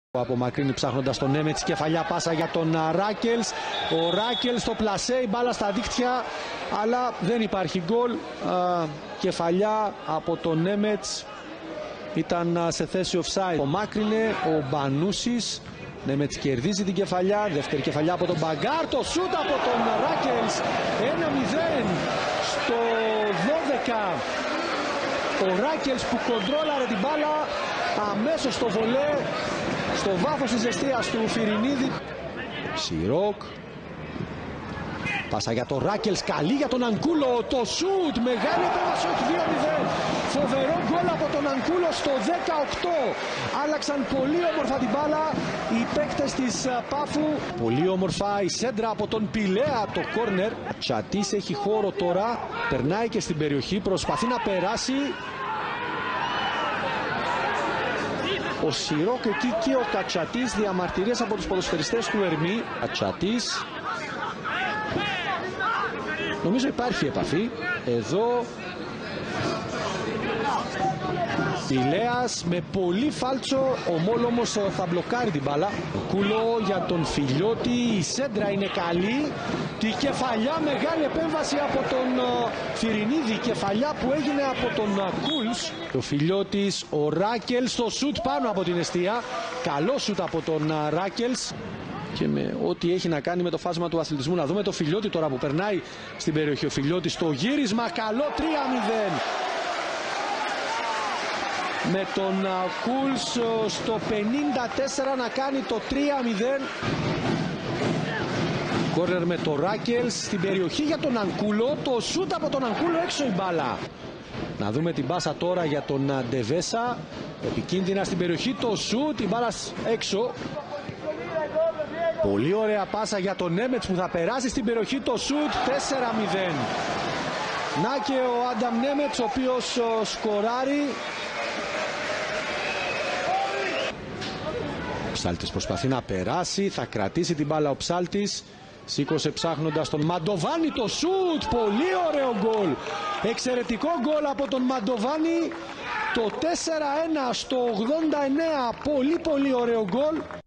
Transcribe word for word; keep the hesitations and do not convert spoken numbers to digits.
Απομακρύνει ψάχνοντας τον Νέμετς, κεφαλιά πάσα για τον Ράκελς. Ο Ράκελς στο πλασέ, η μπάλα στα δίχτυα, αλλά δεν υπάρχει γκολ. Κεφαλιά από τον Νέμετς, ήταν σε θέση offside. Απομάκρυνε ο Μπανούσης. Νέμετς κερδίζει την κεφαλιά, δεύτερη κεφαλιά από τον Μπαγκάρ, το σούτ από τον Ράκελς. ένα μηδέν στο δώδεκα. Ο Ράκελς που κοντρόλαρε την μπάλα αμέσως στο βολέ, στο βάθος της εστίας του Φιρινίδη. Σιρόκ. Πάσα για τον Ράκελς, καλή για τον Ανκούλο, το σούτ, μεγάλη επέμβαση, όχι δύο μηδέν. Φοβερό γκολ από τον Ανκούλο στο δεκαοκτώ. Άλλαξαν πολύ όμορφα την μπάλα οι παίκτες της Πάφου. Πολύ όμορφα η σέντρα από τον Πιλέα, το κόρνερ. Τσατής έχει χώρο τώρα, περνάει και στην περιοχή, προσπαθεί να περάσει. Ο Σιρόκ εκεί και ο Κατσατής, διαμαρτυρίες από τους ποδοσφαιριστές του Ερμή. Κατσατής. Νομίζω υπάρχει επαφή. Εδώ Πιλέας με πολύ φάλτσο. Ο Μόλ όμως θα μπλοκάρει την μπάλα. Κούλο για τον Φιλιώτη. Η σέντρα είναι καλή. Τη κεφαλιά, μεγάλη επέμβαση από τον Φιρινίδη. Κεφαλιά που έγινε από τον Κούλς. Ο Φιλιώτης, ο Ράκελς, το σούτ πάνω από την εστία. Καλό σούτ από τον Ράκελς. Και με ό,τι έχει να κάνει με το φάσμα του αθλητισμού. Να δούμε το Φιλιώτη τώρα που περνάει στην περιοχή. Ο Φιλιώτης στο γύρισμα, καλό τρία μηδέν. Με τον Κούλς στο πενήντα τέσσερα να κάνει το τρία μηδέν. Κόρνερ με το Ράκελς στην περιοχή για τον Ανκούλο. Το σούτ από τον Ανκούλο, έξω η μπάλα. Να δούμε την πάσα τώρα για τον Ντεβέσα. Επικίνδυνα στην περιοχή, το σούτ, η μπάλα έξω. Πολύ ωραία πάσα για τον Νέμετς που θα περάσει στην περιοχή, το σούτ, τέσσερα μηδέν. Να και ο Άνταμ Νέμετς ο οποίος σκοράρει. Ο Ψάλτης προσπαθεί να περάσει, θα κρατήσει την μπάλα ο Ψάλτης. Σήκωσε ψάχνοντας τον Μαντοβάνη, το σούτ, πολύ ωραίο γκολ. Εξαιρετικό γκολ από τον Μαντοβάνη. Το τέσσερα ένα στο ογδόντα εννέα, πολύ πολύ ωραίο γκολ.